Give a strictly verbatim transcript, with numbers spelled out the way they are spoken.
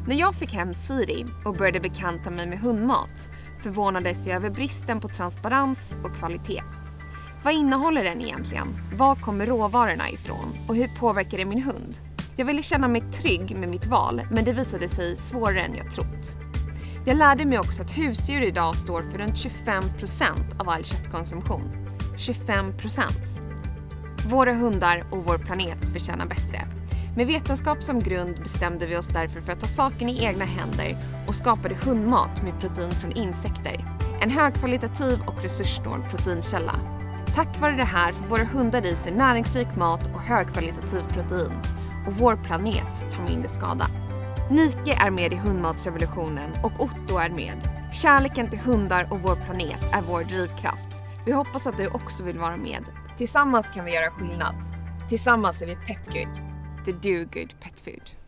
När jag fick hem Siri och började bekanta mig med hundmat förvånades jag över bristen på transparens och kvalitet. Vad innehåller den egentligen? Var kommer råvarorna ifrån? Och hur påverkar det min hund? Jag ville känna mig trygg med mitt val, men det visade sig svårare än jag trott. Jag lärde mig också att husdjur idag står för runt tjugofem procent av all köttkonsumtion. tjugofem procent. Våra hundar och vår planet förtjänar bättre. Med vetenskap som grund bestämde vi oss därför för att ta saken i egna händer och skapade hundmat med protein från insekter. En högkvalitativ och resurssnål proteinkälla. Tack vare det här får våra hundar i sig näringsrik mat och högkvalitativ protein. Och vår planet tar mindre skada. Nike är med i hundmatsrevolutionen och Otto är med. Kärleken till hundar och vår planet är vår drivkraft. Vi hoppas att du också vill vara med. Tillsammans kan vi göra skillnad. Tillsammans är vi Petgood. The Do Good Pet Food.